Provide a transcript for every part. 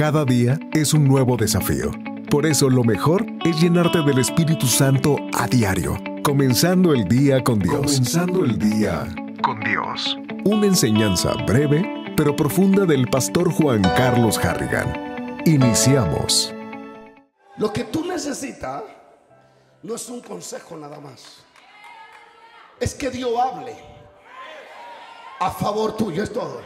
Cada día es un nuevo desafío. Por eso lo mejor es llenarte del Espíritu Santo a diario, comenzando el día con Dios. Comenzando el día con Dios. Una enseñanza breve pero profunda del pastor Juan Carlos Harrigan. Iniciamos. Lo que tú necesitas no es un consejo nada más. Es que Dios hable a favor tuyo, es todo.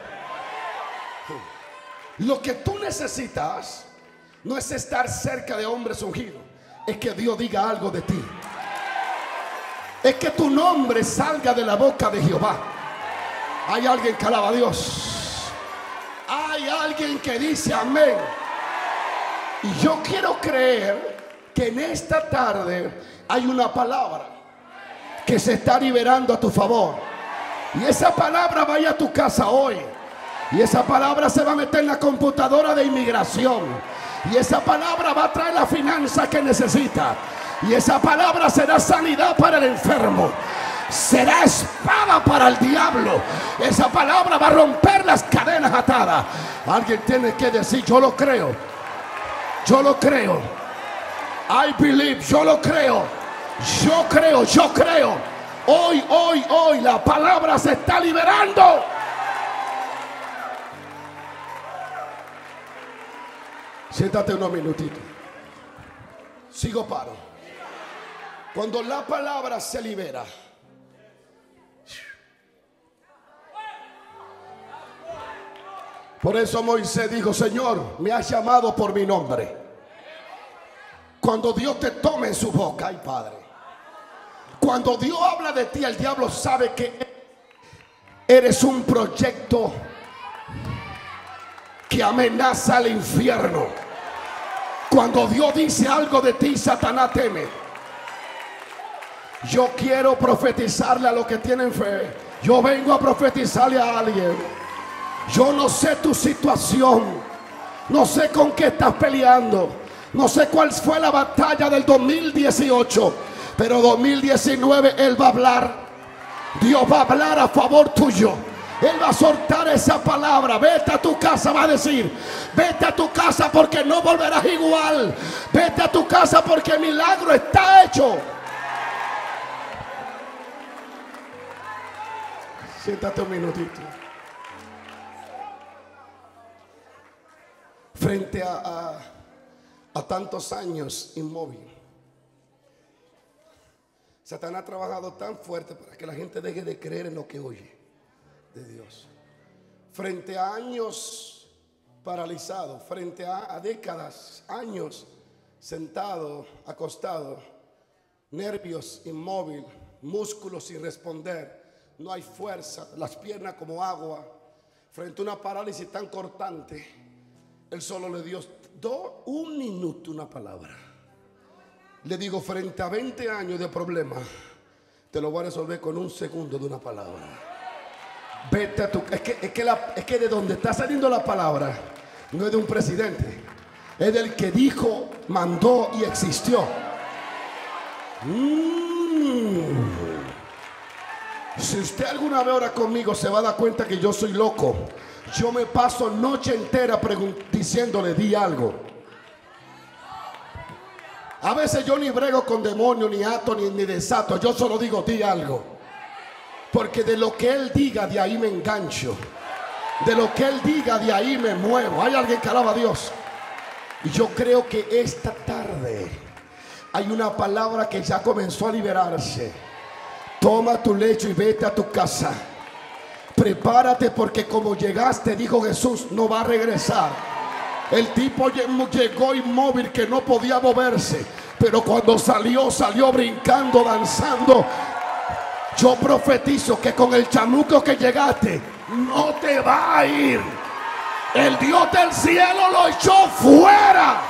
Lo que tú necesitas no es estar cerca de hombres ungidos, es que Dios diga algo de ti. Es que tu nombre salga de la boca de Jehová. Hay alguien que alaba a Dios. Hay alguien que dice amén. Y yo quiero creer que en esta tarde hay una palabra que se está liberando a tu favor. Y esa palabra vaya a tu casa hoy. Y esa palabra se va a meter en la computadora de inmigración. Y esa palabra va a traer la finanza que necesita. Y esa palabra será sanidad para el enfermo. Será espada para el diablo. Esa palabra va a romper las cadenas atadas. Alguien tiene que decir: yo lo creo. Yo lo creo. I believe. Yo lo creo. Yo creo. Yo creo. Hoy la palabra se está liberando. Siéntate unos minutitos. Sigo paro. Cuando la palabra se libera, por eso Moisés dijo: Señor, me has llamado por mi nombre. Cuando Dios te tome en su boca, ay Padre, cuando Dios habla de ti, el diablo sabe que eres un proyecto que amenaza al infierno. Cuando Dios dice algo de ti, Satanás teme. Yo quiero profetizarle a los que tienen fe. Yo vengo a profetizarle a alguien. Yo no sé tu situación, no sé con qué estás peleando, no sé cuál fue la batalla del 2018, pero 2019 Él va a hablar. Dios va a hablar a favor tuyo. Él va a soltar esa palabra. Vete a tu casa, va a decir: vete a tu casa porque no volverás igual. Vete a tu casa porque el milagro está hecho. Siéntate un minutito. Frente a tantos años inmóvil, Satanás ha trabajado tan fuerte para que la gente deje de creer en lo que oye de Dios. Frente a años paralizados, frente a décadas, años sentado, acostado, nervios inmóvil, músculos sin responder, no hay fuerza, las piernas como agua, frente a una parálisis tan cortante, Él solo le dio un minuto, una palabra. Le digo: frente a 20 años de problema, te lo voy a resolver con un segundo de una palabra. Vete a tu... Es que de donde está saliendo la palabra no es de un presidente, es del que dijo, mandó y existió. Si usted alguna vez ora conmigo, se va a dar cuenta que yo soy loco. Yo me paso noche entera diciéndole: di algo. A veces yo ni brego con demonios, ni ato, ni desato. Yo solo digo: di algo. Porque de lo que Él diga, de ahí me engancho. De lo que Él diga, de ahí me muevo. Hay alguien que alaba a Dios. Y yo creo que esta tarde hay una palabra que ya comenzó a liberarse. Toma tu lecho y vete a tu casa. Prepárate, porque como llegaste, dijo Jesús, no va a regresar. El tipo llegó inmóvil, que no podía moverse, pero cuando salió brincando, danzando. Yo profetizo que con el chamuco que llegaste no te va a ir. El Dios del cielo lo echó fuera.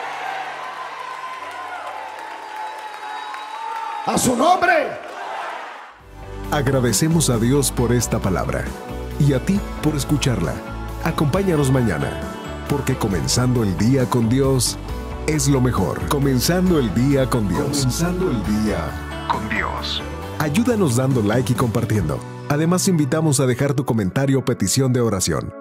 A su nombre. Agradecemos a Dios por esta palabra y a ti por escucharla. Acompáñanos mañana, porque comenzando el día con Dios es lo mejor. Comenzando el día con Dios. Comenzando el día con Dios. Ayúdanos dando like y compartiendo. Además, invitamos a dejar tu comentario o petición de oración.